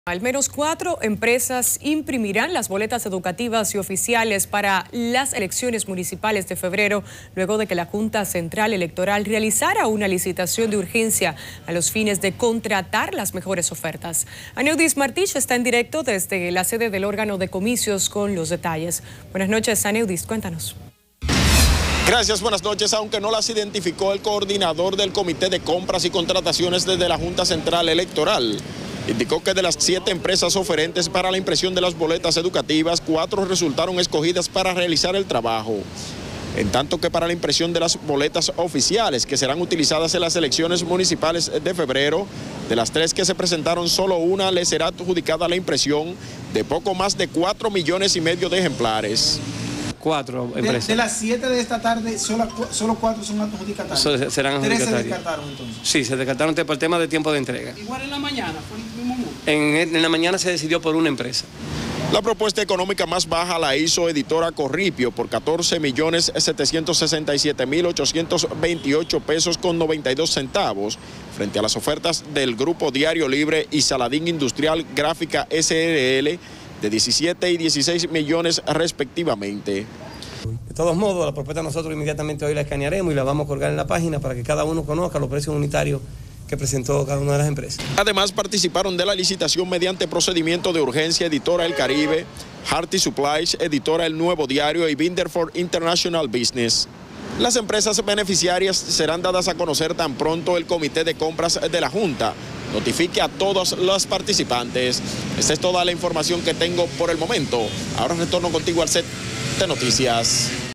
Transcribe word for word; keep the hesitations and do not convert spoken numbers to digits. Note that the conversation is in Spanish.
Al menos cuatro empresas imprimirán las boletas educativas y oficiales para las elecciones municipales de febrero, luego de que la Junta Central Electoral realizara una licitación de urgencia a los fines de contratar las mejores ofertas. Aneudis Martich está en directo desde la sede del órgano de comicios con los detalles. Buenas noches, Aneudis, cuéntanos. Gracias, buenas noches. Aunque no las identificó el coordinador del Comité de Compras y Contrataciones desde la Junta Central Electoral, indicó que de las siete empresas oferentes para la impresión de las boletas educativas, cuatro resultaron escogidas para realizar el trabajo. En tanto que para la impresión de las boletas oficiales, que serán utilizadas en las elecciones municipales de febrero, de las tres que se presentaron, solo una le será adjudicada la impresión de poco más de cuatro millones y medio de ejemplares. Cuatro empresas. De, de las siete de esta tarde, solo, solo cuatro son adjudicatarios. So, serán adjudicatarios. ¿Tres se descartaron entonces? Sí, se descartaron por el tema de tiempo de entrega. Igual en la mañana, fue el mismo mundo. En, en la mañana se decidió por una empresa. La propuesta económica más baja la hizo Editora Corripio por catorce millones setecientos sesenta y siete mil ochocientos veintiocho pesos con noventa y dos centavos, frente a las ofertas del Grupo Diario Libre y Saladín Industrial Gráfica S R L, de diecisiete y dieciséis millones respectivamente. De todos modos, la propuesta nosotros inmediatamente hoy la escanearemos y la vamos a colgar en la página para que cada uno conozca los precios unitarios que presentó cada una de las empresas. Además, participaron de la licitación mediante procedimiento de urgencia Editora El Caribe, Harty Supplies, Editora El Nuevo Diario y Binderford International Business. Las empresas beneficiarias serán dadas a conocer tan pronto el Comité de Compras de la Junta notifique a todos los participantes. Esta es toda la información que tengo por el momento. Ahora retorno contigo al set de noticias.